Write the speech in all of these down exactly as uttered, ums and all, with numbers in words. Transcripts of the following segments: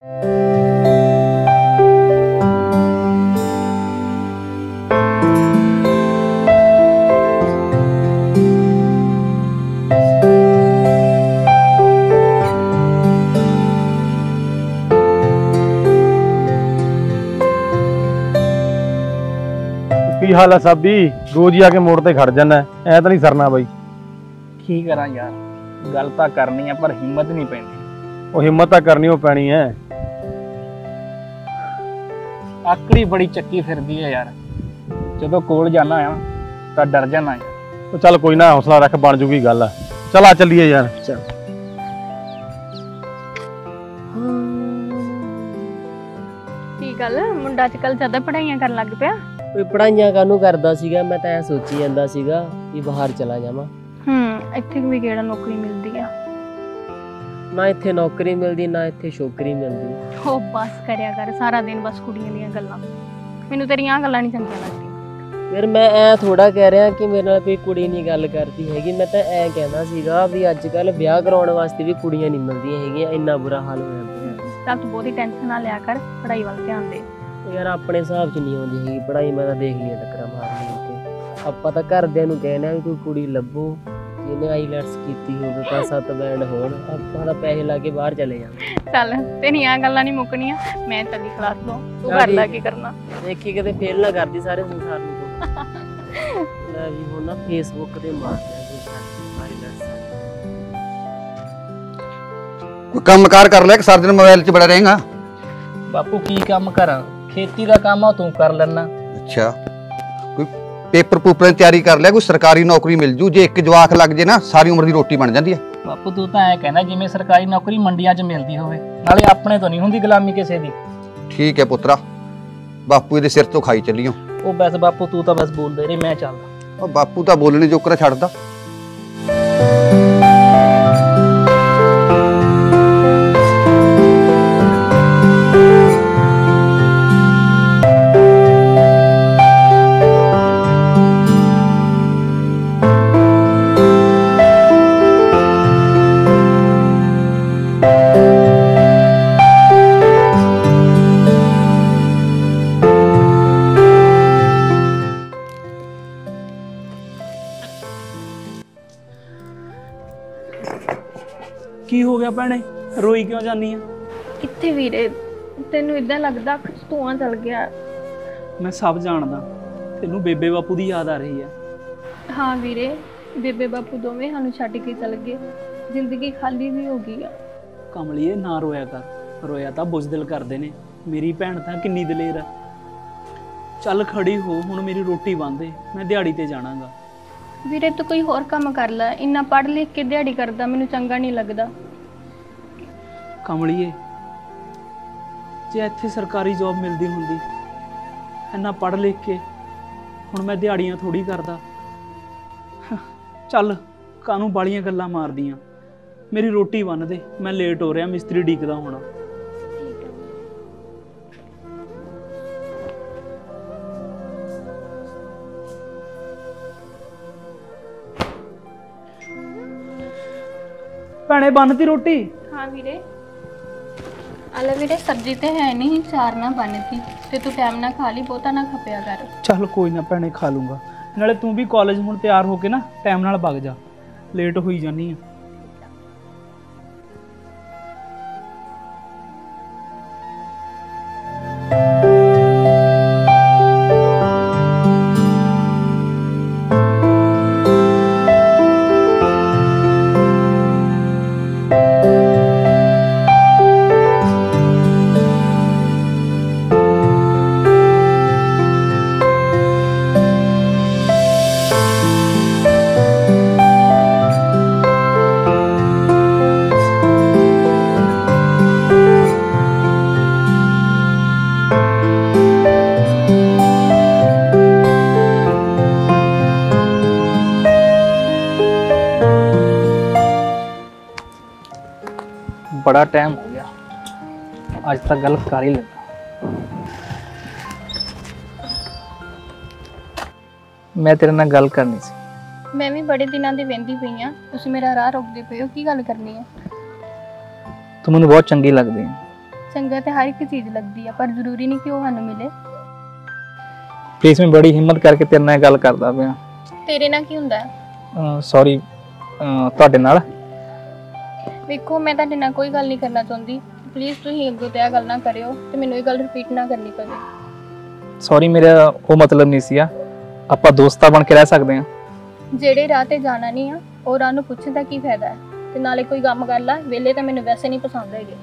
की हाल है साबी? रोज ही आके मोड़ ते खड़ जाना, ऐ तो नहीं सरना बाई। की करा यार, गल तां करनी है पर हिम्मत नहीं पैंदी। वो हिम्मत तां करनी हो पैनी है। आकड़ी बड़ी चक्की फिरदी है यार, जदों कोल जाना है तां डर जाना यार। तो चल कोई ना, हौसला रख, बन जूगी गल। चल आ चलिए यार। चल की गल, मुंडा अजकल ज्यादा पढ़ाइयां करन लग पिया? कोई पढ़ाइयां कानू करदा सीगा, मैं तां सोची जांदा सीगा कि बाहर चला जावां। हम्म इत्थे भी केड़ा नौकरी मिलदी आ? ना इत्थे नौकरी मिलदी, ना इत्थे छोकरी मिलदी। हो बस करया कर, सारा दिन बस कुड़ियां दीयां गल्लां। मैनूं तेरियां गल्लां नहीं चंगियां लगदियां। फिर मैं ऐ थोड़ा कह रहा कि मेरे नाल कोई कुड़ी नहीं गल करती हैगी, मैं तां ऐ कहना सीगा भी अजकल ब्याह कराउण वास्ते भी कुड़ियां नहीं मिलदियां हैगियां, इन्ना बुरा हाल होया पिया। तब तू बहुत ही टेंशन ना लिया कर, पढ़ाई वाल ध्यान दे। यार अपने हिसाब च नहीं आउंदी हैगी पढ़ाई, मैं तां देख लिया टक्करां मारनी ते ਆਪਾਂ ਤਾਂ ਘਰਦਿਆਂ ਨੂੰ ਕਹਿੰਦੇ ਆ ਵੀ ਕੋਈ ਕੁੜੀ ਲੱਭੋ ਜਿਹਨੇ ਆਈਲੈਟਸ ਕੀਤੀ ਹੋਵੇ, ਪੰਜ ਸੱਤ ਬੈਂਡ ਹੋਣ, ਆਪਾਂ ਤਾਂ ਪੈਸੇ ਲਾ ਕੇ ਬਾਹਰ ਚਲੇ ਜਾਵਾਂਗੇ। ਚੱਲ ਤੇਰੀਆਂ ਗੱਲਾਂ ਨਹੀਂ ਮੁੱਕਣੀਆਂ, ਮੈਂ ਚੱਲੀ ਕਲਾਸ ਤੋਂ, ਤੂੰ ਕਰ ਲੈ ਕੀ ਕਰਨਾ। ਦੇਖੀ ਕਿਤੇ ਫੇਲ ਨਾ ਕਰਦੀ ਸਾਰੇ ਸੰਸਾਰ ਨੂੰ। ਲੈ ਵੀ ਹੁਣ ਨਾ ਫੇਸਬੁੱਕ ਤੇ ਮਾਰ ਲਿਆ ਕੋਈ ਆਈਲੈਟਸ। ਕੋਈ ਕੰਮਕਾਰ ਕਰ ਲੈ ਕਿ ਸਾਰਾ ਦਿਨ ਮੋਬਾਈਲ 'ਚ ਬੜਾ ਰਹੇਗਾ? बापू की काम करा, खेती का काम आ तू कर लेना। अच्छा कोई पेपर पूपर की तैयारी कर लिया, कोई सरकारी नौकरी मिल जू, जे एक जवाक लग जे ना सारी उम्र की रोटी बन जाती है। बापू तू तो ऐ कहना जिवें सरकारी नौकरी मंडियां च मिलती होवे, नाले अपने तो नहीं हुंदी गुलामी किसी दी। ठीक है पुत्रा, बापू दे सिर तो खाई चलियो। ओ बस बापू तू तो बस बोलदे रहे, मैं चलदा। ओ बापू तो बोलने जोकरा छड्डदा। की हो गया भैणे, रोई क्यों जानी है? कित्थे वीरे, तैनूं इदां लगदा अख च धुआं चल गया? मैं सब जानदा, तैनूं बेबे बापू दी याद आ रही है। हाँ वीरे, बेबे बापू दोवें सानूं छड्ड के चल गए, जिंदगी खाली भी हो गई आ। कमलिए ना रोया कर, रोया तां बुज़दिल करदे ने, मेरी भैण तां किन्नी दलेर है। चल खड़ी हो, हुण मेरी रोटी बंद है, मैं दिहाड़ी ते जाणागा। वीरे तू कोई होर काम कर लै, इन्ना पढ़ लिख के दिहाड़ी करदा मैनूं चंगा नहीं लगदा। कमलिए जे इत्थे सरकारी जॉब मिलदी हुंदी, इन्ना पढ़ लिख के हुण मैं दिहाड़ियां थोड़ी करदा। चल कानूं बालियां गल्लां मारदियां, मेरी रोटी बन दे, मैं लेट हो रहा, मिस्त्री डीकदा होना। भैणे बनती रोटी? हाँ वीरे, आले वीरे सब्जी ते है नहीं, चार ना बनती ते तू टाइम ना खा ली, बहुता ना खपया कर। चल कोई ना भैणे खा लूँगा, नाले तू भी कॉलेज हुण तैयार होके ना टाइम नाल भग जा, लेट होई जानी है। बड़ा टाइम हो गया, आज तक गल कर ही लेता। मैं तेरे नाल गल करनी सी। मैं भी बड़े दिनों दी वेंदी पई हां, तुसीं मेरा राह रोकदे पए हो, की गल करनी है? तू मैनूं बहुत चंगी लगदी है। ਚੰਗਾ ਤੇ ਹਰ ਇੱਕ ਚੀਜ਼ ਲੱਗਦੀ ਆ, ਪਰ ਜ਼ਰੂਰੀ ਨਹੀਂ ਕਿ ਉਹ ਸਾਨੂੰ ਮਿਲੇ। ਪਲੀਜ਼ ਮੈਂ ਬੜੀ ਹਿੰਮਤ ਕਰਕੇ ਤੇਰੇ ਨਾਲ ਗੱਲ ਕਰਦਾ ਪਿਆ। ਤੇਰੇ ਨਾਲ ਕੀ ਹੁੰਦਾ ਹੈ? ਸੌਰੀ ਤੁਹਾਡੇ ਨਾਲ। ਵੇਖੋ ਮੈਂ ਤੁਹਾਡੇ ਨਾਲ ਕੋਈ ਗੱਲ ਨਹੀਂ ਕਰਨਾ ਚਾਹੁੰਦੀ, ਪਲੀਜ਼ ਤੁਸੀਂ ਅੱਗੋਂ ਤੋਂ ਇਹ ਗੱਲ ਨਾ ਕਰਿਓ ਤੇ ਮੈਨੂੰ ਇਹ ਗੱਲ ਰਿਪੀਟ ਨਾ ਕਰਨੀ ਪਵੇ। ਸੌਰੀ, ਮੇਰਾ ਉਹ ਮਤਲਬ ਨਹੀਂ ਸੀ ਆ। ਆਪਾਂ ਦੋਸਤਾਂ ਬਣ ਕੇ ਰਹਿ ਸਕਦੇ ਹਾਂ। ਜਿਹੜੇ ਰਾਹ ਤੇ ਜਾਣਾ ਨਹੀਂ ਆ ਉਹ ਰਾਹ ਨੂੰ ਪੁੱਛਣ ਦਾ ਕੀ ਫਾਇਦਾ ਹੈ? ਤੇ ਨਾਲੇ ਕੋਈ ਕੰਮ ਕਰ ਲਾ, ਵਿਹਲੇ ਤਾਂ ਮੈਨੂੰ ਵੈਸੇ ਨਹੀਂ ਪਸੰਦ ਹੈਗੇ।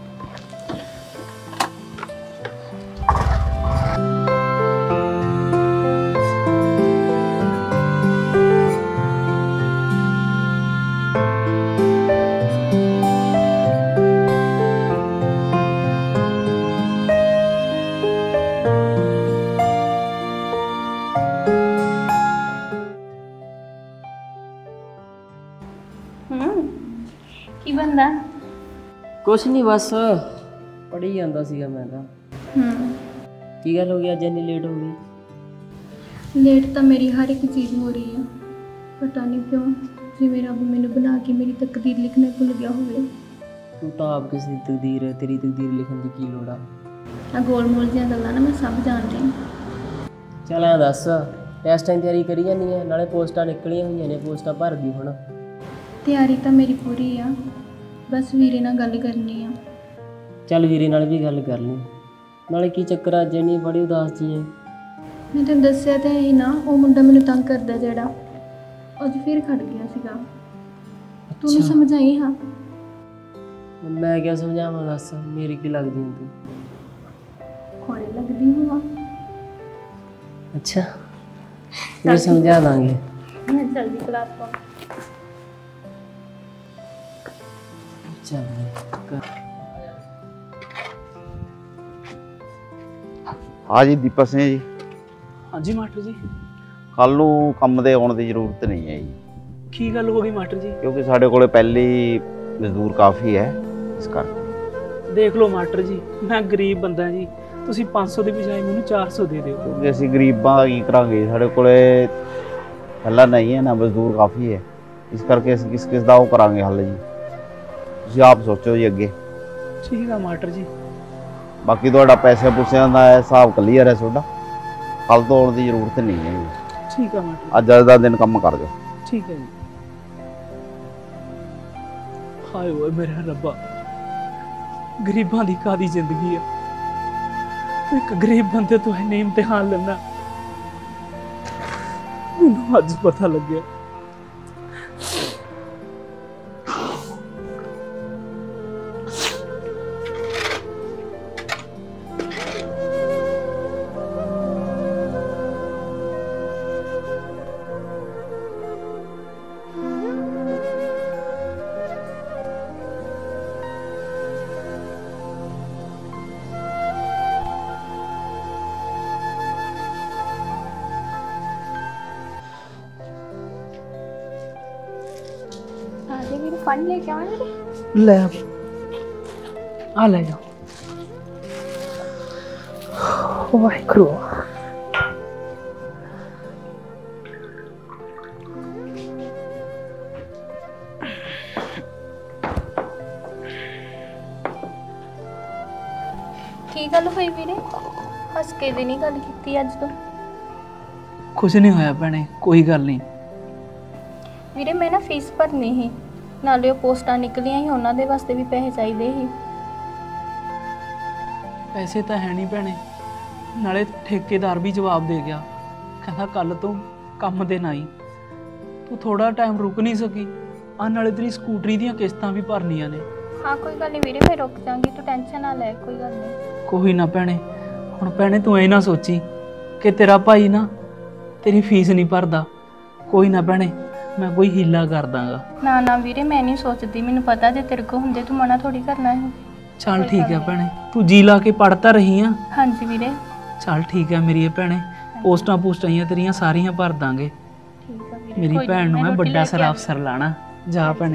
ਕੀ ਬੰਦਾ? ਕੁਛ ਨਹੀਂ, ਬਸ ਪੜ੍ਹੀ ਜਾਂਦਾ ਸੀਗਾ ਮੈਂ ਤਾਂ। ਹੂੰ ਕੀ ਗੱਲ ਹੋ ਗਈ ਅੱਜ ਇੰਨੀ ਲੇਟ ਹੋ ਗਈ? ਲੇਟ ਤਾਂ ਮੇਰੀ ਹਰ ਇੱਕ ਚੀਜ਼ ਹੋ ਰਹੀ ਆ, ਪਤਾ ਨਹੀਂ ਕਿਉਂ, ਜਿਵੇਂ ਰੱਬ ਮੈਨੂੰ ਬਣਾ ਕੇ ਮੇਰੀ ਤਕਦੀਰ ਲਿਖਣਾ ਭੁੱਲ ਗਿਆ ਹੋਵੇ। ਤੂੰ ਤਾਂ ਆਪ ਕਿਸੇ ਦੀ ਤਕਦੀਰ ਹੈ, ਤੇਰੀ ਤਕਦੀਰ ਲਿਖਣ ਦੀ ਕੀ ਲੋੜ ਆ? ਆ ਗੋਲ ਮੋਲ ਦੀਆਂ ਗੱਲਾਂ ਨਾ ਮੈਂ ਸਭ ਜਾਣਦੀ ਹਾਂ। ਚੱਲ ਐਂ ਦੱਸ, ਟੈਸਟਾਂ ਦੀ ਤਿਆਰੀ ਕਰੀ ਜਾਂਦੀ ਹੈ, ਨਾਲੇ ਪੋਸਟਾਂ ਨਿਕਲੀਆਂ ਹੋਈਆਂ ਨੇ, ਪੋਸਟਾਂ ਭਰ ਗਈ ਹੁਣ। ਤਿਆਰੀ ਤਾਂ ਮੇਰੀ ਪੂਰੀ ਆ, ਬਸ ਵੀਰੇ ਨਾਲ ਗੱਲ ਕਰਨੀ ਆ। ਚੱਲ ਵੀਰੇ ਨਾਲ ਵੀ ਗੱਲ ਕਰ ਲਈ। ਨਾਲੇ ਕੀ ਚੱਕਰ ਅੱਜ ਇੰਨੀ ਬੜੀ ਉਦਾਸ ਜੀ ਹੈ? ਮੈਂ ਤੈਨੂੰ ਦੱਸਿਆ ਤਾਂ ਇਹ ਨਾ, ਉਹ ਮੁੰਡਾ ਮੈਨੂੰ ਤੰਗ ਕਰਦਾ ਜਿਹੜਾ, ਅੱਜ ਫਿਰ ਖੜ ਗਿਆ ਸੀਗਾ। ਤੂੰ ਉਹਨੂੰ ਸਮਝਾਈ ਹਾਂ? ਮੈਂ ਕਿਆ ਸਮਝਾਵਾਂ, ਦੱਸ ਮੇਰੀ ਕੀ ਲੱਗਦੀ ਹੁੰਦੀ? ਖੋੜੇ ਲੱਗਦੀ ਹੋਵਾ। ਅੱਛਾ, ਮੈਂ ਸਮਝਾ ਦਾਂਗੇ। ਮੈਂ ਜਲਦੀ ਕਲਾਸ ਪਾ। ਚੱਲ हाँ जी दीपक सिंह जी, ਹਾਂਜੀ ਮਾਸਟਰ ਜੀ। ਕੱਲ ਨੂੰ ਕੰਮ ਦੇ ਆਉਣ ਦੀ ਜ਼ਰੂਰਤ ਨਹੀਂ ਹੈ ਜੀ, ਕੀ ਗੱਲ ਹੋ ਗਈ ਮਾਸਟਰ ਜੀ? ਕਿਉਂਕਿ ਸਾਡੇ ਕੋਲੇ ਪਹਿਲੇ ਹੀ ਮਜ਼ਦੂਰ ਕਾਫੀ ਹੈ, ਇਸ ਕਰਕੇ। ਦੇਖ ਲਓ ਮਾਸਟਰ ਜੀ, ਮੈਂ ਗਰੀਬ ਬੰਦਾ ਜੀ, ਤੁਸੀਂ ਪੰਜ ਸੌ ਦੀ ਬਜਾਏ ਮੈਨੂੰ ਚਾਰ ਸੌ ਦੇ ਦਿਓ। ਕਿਉਂਕਿ ਅਸੀਂ ਗਰੀਬਾਂ ਦਾ ਕੀ ਕਰਾਂਗੇ, ਸਾਡੇ ਕੋਲੇ ਪਹਿਲਾਂ ਨਹੀਂ ਹੈ ਨਾ, ਮਜ਼ਦੂਰ ਕਾਫੀ ਹੈ, ਇਸ ਕਰਕੇ ਅਸੀਂ ਕਿਸ ਕਿਸ ਦਾ ਉਹ ਕਰਾਂਗੇ ਹੱਲ ਜੀ। ਤੁਸੀਂ ਆਪ ਸੋਚੋ ਜੀ ਅੱਗੇ। ਠੀਕ ਆ ਮਾਸਟਰ ਜੀ। ਬਾਕੀ ਤੁਹਾਡਾ ਪੈਸੇ ਪੂਸਿਆਂ ਦਾ ਹਿਸਾਬ ਕਲੀਅਰ ਹੈ ਤੁਹਾਡਾ, ਕੱਲ ਤੋਂ ਆਉਣ ਦੀ ਜ਼ਰੂਰਤ ਨਹੀਂ ਹੈ ਜੀ। ਠੀਕ ਆ ਮਾਸਟਰ। ਅੱਜ ਅੱਜ ਦਾ ਦਿਨ ਕੰਮ ਕਰ ਦਿਓ। ਠੀਕ ਹੈ ਜੀ। ਹਾਏ ਓਏ ਮੇਰੇ ਰੱਬਾ, ਗਰੀਬਾਂ ਦੀ ਕਾਦੀ ਜ਼ਿੰਦਗੀ ਆ। ਇੱਕ ਗਰੀਬ ਬੰਦੇ ਤੋਂ ਇਹਨੇ ਇਮਤਿਹਾਨ ਲੈਣਾ, ਮੈਨੂੰ ਅੱਜ ਪਤਾ ਲੱਗਿਆ। आगे मेरे फंड लेके आए मेरे। ले आ ले जाओ। वाहिगुरू। की गल हुई वीरे? हस के भी नहीं गल की अज तो? कुछ नहीं होया भैने, कोई गल नहीं। ਵੀਰੇ ਮੈਂ ਨਾ ਫੀਸ ਭਰਨੀ ਸੀ, ਨਾਲੇ ਉਹ ਪੋਸਟਾਂ ਨਿਕਲੀਆਂ ਸੀ, ਉਹਨਾਂ ਦੇ ਵਾਸਤੇ ਵੀ ਪੈਸੇ ਚਾਹੀਦੇ ਸੀ। ਪੈਸੇ ਤਾਂ ਹੈ ਨਹੀਂ ਭੈਣੇ, ਨਾਲੇ ਠੇਕੇਦਾਰ ਵੀ ਜਵਾਬ ਦੇ ਗਿਆ, ਕਹਿੰਦਾ ਕੱਲ ਤੋਂ ਕੰਮ ਦੇ ਨਾ ਹੀ। ਤੂੰ ਥੋੜਾ ਟਾਈਮ ਰੁਕ ਨਹੀਂ ਸਕੀ? ਆ ਨਾਲੇ ਤੇਰੀ ਸਕੂਟਰੀ ਦੀਆਂ ਕਿਸ਼ਤਾਂ ਵੀ ਭਰਨੀਆਂ ਨੇ। ਹਾਂ ਕੋਈ ਗੱਲ ਨਹੀਂ ਵੀਰੇ, ਮੈਂ ਰੁਕ ਜਾਵਾਂਗੀ, ਤੂੰ ਟੈਨਸ਼ਨ ਨਾ ਲੈ, ਕੋਈ ਗੱਲ ਨਹੀਂ। ਕੋਈ ਨਾ ਭੈਣੇ, ਹੁਣ ਭੈਣੇ ਤੂੰ ਇਹ ਨਾ ਸੋਚੀ ਕਿ ਤੇਰਾ ਭਾਈ ਨਾ ਤੇਰੀ ਫੀਸ ਨਹੀਂ ਭਰਦਾ। ਕੋਈ ਨਾ ਭੈਣੇ, ਮੈਂ ਕੋਈ ਹੀਲਾ ਕਰ ਦਾਂਗਾ। ਨਾ ਨਾ ਵੀਰੇ, ਮੈਂ ਨਹੀਂ ਸੋਚਦੀ, ਮੈਨੂੰ ਪਤਾ ਜੇ ਤੇਰੇ ਕੋਲ ਹੁੰਦੇ ਤੂੰ ਮਨਾ ਥੋੜੀ ਕਰਨਾ ਹੈ। ਚੱਲ ਠੀਕ ਹੈ ਭੈਣੇ, ਤੂੰ ਜੀ ਲਾ ਕੇ ਪੜ੍ਹਤਾ ਰਹੀ ਆ। ਹਾਂਜੀ ਵੀਰੇ। ਚੱਲ ਠੀਕ ਹੈ ਮੇਰੀ ਭੈਣੇ, ਪੋਸਟਾਂ ਪੋਸਟਾਂ ਤੇਰੀਆਂ ਸਾਰੀਆਂ ਭਰ ਦਾਂਗੇ। ਠੀਕ ਹੈ ਵੀਰੇ। ਮੇਰੀ ਭੈਣ ਨੂੰ ਮੈਂ ਵੱਡਾ ਸਾਰਾ ਅਫਸਰ ਲਾਣਾ। ਜਾ ਭੈਣੇ।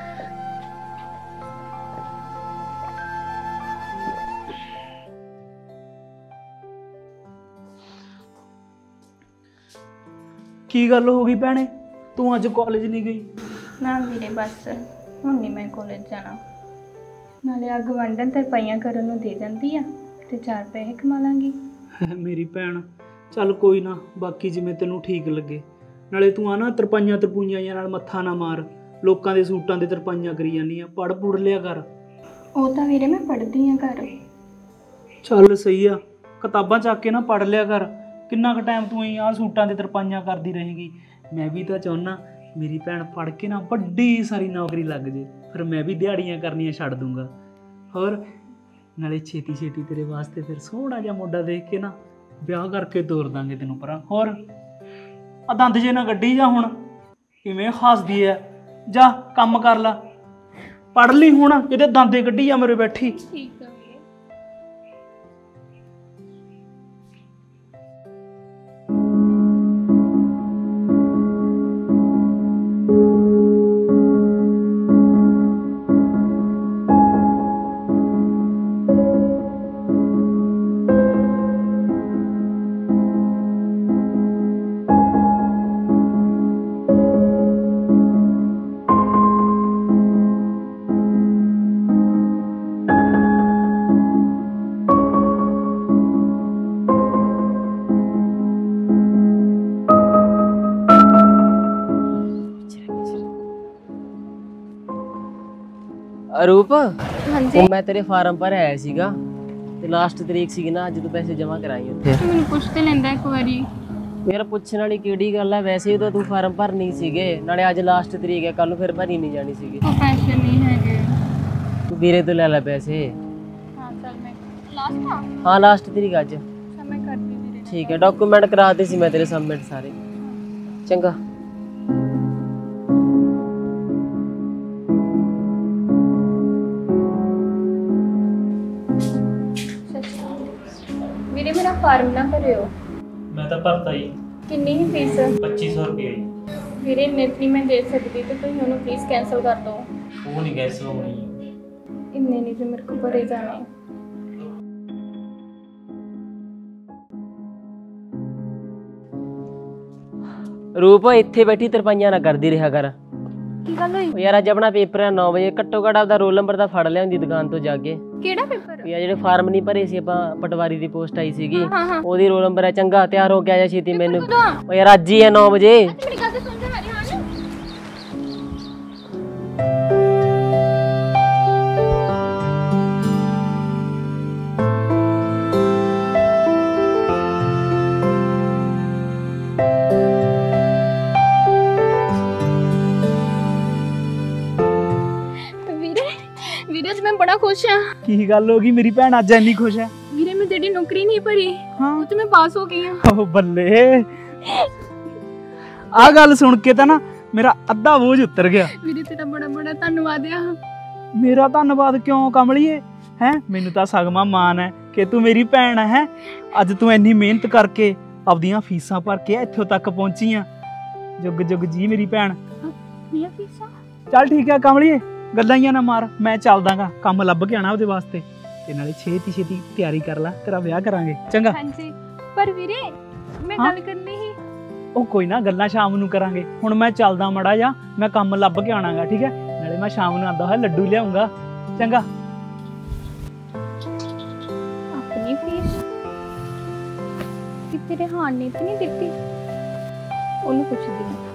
ਕੀ ਗੱਲ ਹੋ ਗਈ ਭੈਣੇ, ਤੂੰ ਅੱਜ ਕਾਲਜ ਨਹੀਂ ਗਈ? ਨਾ ਵੀਰੇ ਬਸ ਹੁਣ ਨਹੀਂ ਮੈਂ ਕਾਲਜ ਜਾਣਾ, ਨਾਲੇ ਆ ਗਵੰਡਨ ਤਰਪਾਈਆਂ ਕਰਨ ਨੂੰ ਦੇ ਜਾਂਦੀ ਆ ਤੇ ਚਾਰ ਪੈਸੇ ਕਮਾ ਲਾਂਗੀ। ਮੇਰੀ ਭੈਣ ਚੱਲ ਕੋਈ ਨਾ, ਬਾਕੀ ਜਿਵੇਂ ਤੈਨੂੰ ਠੀਕ ਲੱਗੇ। ਨਾਲੇ ਤੂੰ ਆ ਨਾ ਤਰਪਾਈਆਂ ਤਰਪੂਈਆਂ ਜਾਂ ਨਾਲ ਮੱਥਾ ਨਾ ਮਾਰ, ਲੋਕਾਂ ਦੇ ਸੂਟਾਂ ਦੇ ਤਰਪਾਈਆਂ ਕਰੀ ਜਾਂਦੀ ਆ। ਪੜ੍ਹ ਪੁੜ ਲਿਆ ਕਰ। ਉਹ ਤਾਂ ਵੀਰੇ ਮੈਂ ਪੜ੍ਹਦੀ ਆ ਘਰ। ਚੱਲ ਸਹੀ ਆ, ਕਿਤਾਬਾਂ ਚੱਕ ਕੇ ਨਾ ਪੜ੍ਹ ਲਿਆ ਕਰ। ਕਿੰਨਾ ਕੁ ਟਾਈਮ ਤੂੰ ਹੀ ਆਹ ਸੂਟਾਂ ਦੇ ਤਰਪਾਈਆਂ ਕਰਦੀ ਰਹੇਗੀ। ਮੈਂ ਵੀ ਤਾਂ ਚਾਹੁੰਦਾ ਮੇਰੀ ਭੈਣ ਪੜ੍ਹ ਕੇ ਨਾ ਵੱਡੀ ਸਾਰੀ ਨੌਕਰੀ ਲੱਗ ਜੇ, ਫਿਰ ਮੈਂ ਵੀ ਦਿਹਾੜੀਆਂ ਕਰਨੀਆਂ ਛੱਡ ਦੂੰਗਾ। ਹੋਰ ਨਾਲੇ ਛੇਤੀ ਛੇਤੀ ਤੇਰੇ ਵਾਸਤੇ ਫਿਰ ਸੋਹਣਾ ਜਿਹਾ ਮੁੰਡਾ ਦੇਖ ਕੇ ਨਾ ਵਿਆਹ ਕਰਕੇ ਤੋਰ ਦਾਂਗੇ ਤੈਨੂੰ ਪਰਾਂ। ਹੋਰ ਆ ਦੰਦ ਜੇ ਨਾ ਗੱਡੀ ਜਾ, ਹੁਣ ਕਿਵੇਂ ਹੱਸਦੀ ਐ। ਜਾ ਕੰਮ ਕਰ ਲਾ, ਪੜ੍ਹ ਲਈ ਹੁਣ, ਕਿਤੇ ਦੰਦੇ ਗੱਡੀ ਜਾ ਮੇਰੇ ਬੈਠੀ। ਠੀਕ ਆ ਵੀਰੇ। ਅਰੂਪ, ਹਾਂਜੀ ਉਹ ਮੈਂ ਤੇਰੇ ਫਾਰਮ ਭਰ ਆਇਆ ਸੀਗਾ ਤੇ ਲਾਸਟ ਤਰੀਕ ਸੀਗੀ ਨਾ, ਅੱਜ ਤੂੰ ਪੈਸੇ ਜਮ੍ਹਾਂ ਕਰਾਈ ਉੱਥੇ। ਤੂੰ ਮੈਨੂੰ ਪੁੱਛ ਤੇ ਲੈਂਦਾ ਇੱਕ ਵਾਰੀ। ਯਾਰ ਪੁੱਛਣ ਵਾਲੀ ਕਿਹੜੀ ਗੱਲ ਹੈ, ਵੈਸੇ ਹੀ ਤਾਂ ਤੂੰ ਫਾਰਮ ਭਰਨੀ ਸੀਗੇ, ਨਾਲੇ ਅੱਜ ਲਾਸਟ ਤਰੀਕ ਹੈ, ਕੱਲ ਨੂੰ ਫਿਰ ਭਰੀ ਨਹੀਂ ਜਾਣੀ ਸੀਗੀ। ਉਹ ਪੈਸੇ ਨਹੀਂ ਹੈਗੇ। ਤੂੰ ਵੀਰੇ ਤੋਂ ਲੈ ਲੈ ਪੈਸੇ। ਹਾਂ ਚੱਲ ਮੈਂ ਲਾਸਟ ਆ। ਹਾਂ ਲਾਸਟ ਤਰੀਕ ਅੱਜ। ਚੱਲ ਮੈਂ ਕਰਦੀ ਵੀਰੇ। ਠੀਕ ਹੈ, ਡਾਕੂਮੈਂਟ ਕਰਾਤੇ ਸੀ ਮੈਂ ਤੇਰੇ ਸਬਮਿਟ ਸਾਰੇ। ਚੰਗਾ। ਵੀਰੇ ਮੇਰਾ ਫਾਰਮ ਨਾ ਭਰਿਓ। ਮੈਂ ਤਾਂ ਭਰਤਾ ਹੀ। ਕਿੰਨੀ ਹੀ ਫੀਸ? ਪੱਚੀ ਸੌ ਰੁਪਏ ਜੀ। ਵੀਰੇ ਇੰਨੇ ਨਹੀਂ ਮੈਂ ਦੇ ਸਕਦੀ ਤੇ ਤੁਸੀਂ ਉਹਨੂੰ ਪਲੀਜ਼ ਕੈਂਸਲ ਕਰ ਦਿਓ। ਉਹ ਨਹੀਂ ਕੈਂਸਲ ਹੋਣੀ। ਇੰਨੇ ਨਹੀਂ ਤੇ ਮੇਰੇ ਕੋਲ ਭਰੇ ਜਾਣੇ। ਰੂਪ ਇੱਥੇ ਬੈਠੀ ਤਰਪਾਈਆਂ ਨਾ ਕਰਦੀ ਰਿਹਾ ਕਰ। ਕੀ ਗੱਲ ਹੋਈ? ਉਹ ਯਾਰ ਅੱਜ ਆਪਣਾ ਪੇਪਰ ਹੈ ਨੌ ਵਜੇ, ਘੱਟੋ ਘੱਟ ਆਪਦਾ ਰੋਲ ਨੰਬਰ ਤਾਂ ਫੜ ਲਿਆ ਹੁੰਦੀ ਦੁਕਾਨ ਤੋਂ ਜਾ ਕੇ। ਕਿਹੜਾ ਪੇਪਰ? ਯਾਰ ਜਿਹੜੇ ਫਾਰਮ ਨਹੀਂ ਭਰੇ ਸੀ ਆਪਾਂ, ਪਟਵਾਰੀ ਦੀ ਪੋਸਟ ਆਈ ਸੀਗੀ, ਹਾਂ ਹਾਂ। ਉਹਦੀ ਰੋਲ ਨੰਬਰ ਹੈ। ਚੰਗਾ ਤਿਆਰ ਹੋ ਕੇ ਆ ਜਾ ਛੇਤੀ ਮੈਨੂੰ। ਕਦੋਂ ਆ? ਉਹ ਯਾਰ ਅੱਜ ਹੀ ਹੈ ਨੌ ਵਜੇ। ਮੇਰੀ ਗੱਲ ਤਾਂ ਸੁਣ ਜਾ ਹਰੀ। ਹਾਂ ਵੀਰੇ ਅੱਜ ਮੈਂ ਬੜਾ ਖੁਸ਼ ਹਾਂ। ਕੀ ਗੱਲ ਹੋ ਗਈ ਮੇਰੀ ਭੈਣ ਅੱਜ ਇੰਨੀ ਖੁਸ਼ ਹੈ? ਵੀਰੇ ਮੈਂ ਤੇਰੀ ਨੌਕਰੀ ਨਹੀਂ ਭਰੀ, ਹਾਂ ਉਹ ਤੇ ਮੈਂ ਪਾਸ ਹੋ ਗਈ ਹਾਂ। ਓ ਬੱਲੇ, ਆ ਗੱਲ ਸੁਣ ਕੇ ਤਾਂ ਨਾ ਮੇਰਾ ਅੱਧਾ ਬੋਝ ਉਤਰ ਗਿਆ। ਵੀਰੇ ਤੇਰਾ ਬੜਾ ਬੜਾ ਧੰਨਵਾਦ ਆ। ਮੇਰਾ ਧੰਨਵਾਦ ਕਿਉਂ ਕਮਲੀਏ? ਹੈ ਮੈਨੂੰ ਤਾਂ ਸਗਮਾ ਮਾਣ ਹੈ ਕਿ ਤੂੰ ਮੇਰੀ ਭੈਣ ਹੈ। ਅੱਜ ਤੂੰ ਇੰਨੀ ਮਿਹਨਤ ਕਰਕੇ ਆਪਦੀਆਂ ਫੀਸਾਂ ਭਰ ਕੇ ਇੱਥੋਂ ਤੱਕ ਪਹੁੰਚੀ ਆ। ਜੁਗ ਜੁਗ ਜੀ ਮੇਰੀ ਭੈਣ। ਮੀਆਂ ਫੀਸਾਂ? ਚੱਲ ਠੀਕ ਹੈ ਕਮਲੀਏ, ਗੱਲਾਂ ਹੀ ਨਾ ਮਾਰ, ਮੈਂ ਚੱਲਦਾਗਾ, ਕੰਮ ਲੱਭ ਕੇ ਆਣਾ ਉਹਦੇ ਵਾਸਤੇ। ਤੇ ਨਾਲੇ ਛੇਤੀ ਛੇਤੀ ਤਿਆਰੀ ਕਰ ਲੈ, ਤੇਰਾ ਵਿਆਹ ਕਰਾਂਗੇ। ਚੰਗਾ। ਹਾਂਜੀ ਪਰ ਵੀਰੇ ਮੈਂ ਹਾਂ? ਗੱਲ ਕਰਨੀ ਸੀ। ਉਹ ਕੋਈ ਨਾ, ਗੱਲਾਂ ਸ਼ਾਮ ਨੂੰ ਕਰਾਂਗੇ। ਹੁਣ ਮੈਂ ਚੱਲਦਾ ਮੜਾ ਜਾ, ਮੈਂ ਕੰਮ ਲੱਭ ਕੇ ਆਣਾਗਾ। ਠੀਕ ਹੈ, ਨਾਲੇ ਮੈਂ ਸ਼ਾਮ ਨੂੰ ਆਂਦਾ ਹੋਇਆ ਲੱਡੂ ਲਿਆਉਂਗਾ। ਚੰਗਾ। ਆਪਣੀ ਫੀਸ ਕਿ ਤੇਰੇ ਹਾਨ ਨੇ ਤੇ ਨਹੀਂ ਦਿੱਤੀ? ਉਹਨੂੰ ਪੁੱਛਦੀ ਹਾਂ।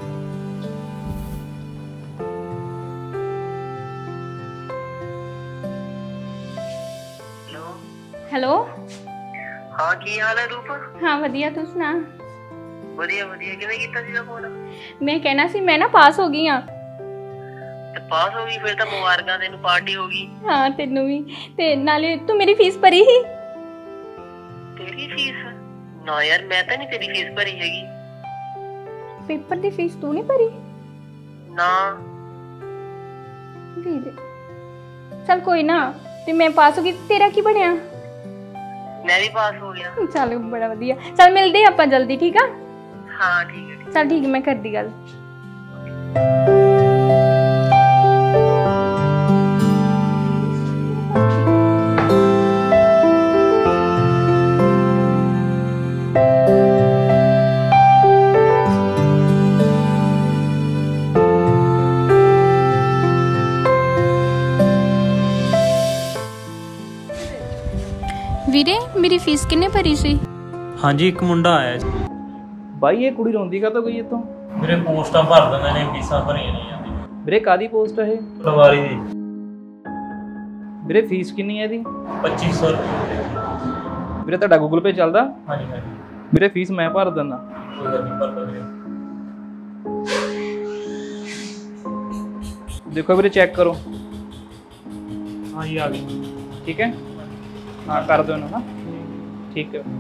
ਹੈਲੋ। ਹਾਂ ਕੀ ਹਾਲ ਹੈ ਰੂਪ? ਹਾਂ ਵਧੀਆ, ਤੂੰ ਸੁਣਾ? ਵਧੀਆ ਵਧੀਆ। ਕਿਵੇਂ ਕੀਤਾ ਸੀਗਾ ਫੋਨ? ਮੈਂ ਕਹਿਣਾ ਸੀ ਮੈਂ ਨਾ ਪਾਸ ਹੋ ਗਈ ਆ। ਤੇ ਪਾਸ ਹੋ ਗਈ? ਫਿਰ ਤਾਂ ਮੁਬਾਰਕਾਂ, ਤੈਨੂੰ ਪਾਰਟੀ ਹੋ ਗਈ। ਹਾਂ ਤੈਨੂੰ ਵੀ। ਤੇ ਨਾਲੇ ਤੂੰ ਮੇਰੀ ਫੀਸ ਭਰੀ ਸੀ? ਤੇਰੀ ਫੀਸ? ਨਾ ਯਾਰ ਮੈਂ ਤਾਂ ਨਹੀਂ ਤੇਰੀ ਫੀਸ ਭਰੀ ਹੈਗੀ। ਪੇਪਰ ਦੀ ਫੀਸ ਤੂੰ ਨਹੀਂ ਭਰੀ? ਨਾ ਵੀਰੇ ਚੱਲ ਕੋਈ ਨਾ, ਤੇ ਮੈਂ ਪਾਸ ਹੋ ਗਈ, ਤੇਰਾ ਕੀ ਬਣਿਆ? ਮੈਂ ਵੀ ਪਾਸ ਹੋ ਗਿਆ। ਚੱਲ ਬੜਾ ਵਧੀਆ। ਚੱਲ ਮਿਲਦੇ ਆਪਾਂ ਜਲਦੀ, ਠੀਕ ਆ? ਹਾਂ ਠੀਕ ਹੈ। ਚੱਲ ਠੀਕ ਹੈ, ਮੈਂ ਕਰਦੀ ਗੱਲ। ਵੀਰੇ ਮੇਰੀ ਫੀਸ ਕਿੰਨੇ ਭਰੀ ਸੀ? ਹਾਂਜੀ ਇੱਕ ਮੁੰਡਾ ਆਇਆ ਜੀ। ਬਾਈ ਇਹ ਕੁੜੀ ਰੋਂਦੀ ਕਾ ਤਾਂ ਗਈ ਇਤੋਂ? ਵੀਰੇ ਪੋਸਟਾਂ ਭਰ ਦਿੰਦੇ ਨੇ, ਫੀਸਾਂ ਭਰੀਆਂ ਨਹੀਂ ਜਾਂਦੀ। ਵੀਰੇ ਕਾਦੀ ਪੋਸਟ ਇਹ? ਪਟਵਾਰੀ ਦੀ। ਵੀਰੇ ਫੀਸ ਕਿੰਨੀ ਹੈ ਇਹਦੀ? ਪੱਚੀ ਸੌ ਰੁਪਏ। ਵੀਰੇ ਤੁਹਾਡਾ ਗੂਗਲ ਪੇ ਚੱਲਦਾ? ਹਾਂਜੀ ਹਾਂਜੀ। ਵੀਰੇ ਫੀਸ ਮੈਂ ਭਰ ਦਿੰਦਾ। ਕੋਈ ਗੱਲ ਨਹੀਂ, ਭਰ ਦੋ ਵੀਰੇ। ਦੇਖੋ ਵੀਰੇ ਚੈੱਕ ਕਰੋ। हाँ जी आ गई। ठीक है, हाँ कर दो ना। ठीक है।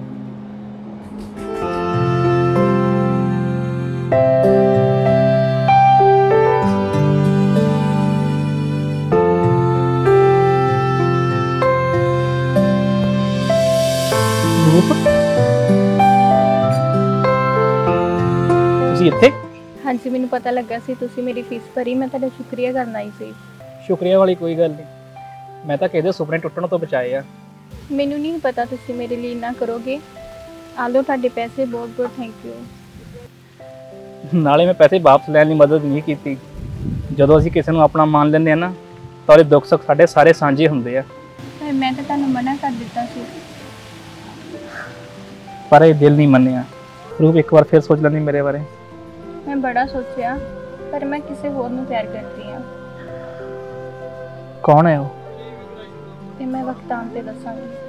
ਤੁਸੀਂ ਇੱਥੇ? ਹਾਂਜੀ ਮੈਨੂੰ ਪਤਾ ਲੱਗਾ ਸੀ ਤੁਸੀਂ ਮੇਰੀ ਫੀਸ ਭਰੀ, ਮੈਂ ਤੁਹਾਡਾ ਸ਼ੁਕਰੀਆ ਕਰਨ ਆਈ ਸੀ। ਸ਼ੁਕਰੀਆ ਵਾਲੀ ਕੋਈ ਗੱਲ ਨਹੀਂ, ਮੈਂ ਤਾਂ ਕਿਹਦੇ ਸੁਪਨੇ ਟੁੱਟਣ ਤੋਂ ਬਚਾਏ ਆ। ਮੈਨੂੰ ਨਹੀਂ ਪਤਾ ਤੁਸੀਂ ਮੇਰੇ ਲਈ ਇੰਨਾ ਕਰੋਗੇ। ਆ ਲਓ ਤੁਹਾਡੇ ਪੈਸੇ, ਬਹੁਤ ਬਹੁਤ ਥੈਂਕ ਯੂ। ਨਾਲੇ ਮੈਂ ਪੈਸੇ ਵਾਪਸ ਲੈਣ ਦੀ ਮਦਦ ਨਹੀਂ ਕੀਤੀ। ਜਦੋਂ ਅਸੀਂ ਕਿਸੇ ਨੂੰ ਆਪਣਾ ਮੰਨ ਲੈਂਦੇ ਆ ਨਾ ਤਾਂ ਉਹਦੇ ਦੁੱਖ ਸੁੱਖ ਸਾਡੇ ਸਾਰੇ ਸਾਂਝੇ ਹੁੰਦੇ ਆ। ਪਰ ਮੈਂ ਤਾਂ ਤੁਹਾਨੂੰ ਮਨਾ ਕਰ ਦਿੱਤਾ ਸੀ। ਪਰ ਇਹ ਦਿਲ ਨਹੀਂ ਮੰਨਿਆ। ਰੂਪ ਇੱਕ ਵਾਰ ਫਿਰ ਸੋਚ ਲੈਂਦੀ ਮੇਰੇ ਬਾਰੇ। ਮੈਂ ਬੜਾ ਸੋਚਿਆ ਪਰ ਮੈਂ ਕਿਸੇ ਹੋਰ ਨੂੰ ਪਿਆਰ ਕਰਦੀ ਹਾਂ। ਕੌਣ ਹੈ ਉਹ? ਤੇ ਮੈਂ ਵਕਤ ਆਉਣ ਤੇ ਦੱਸਾਂਗੀ।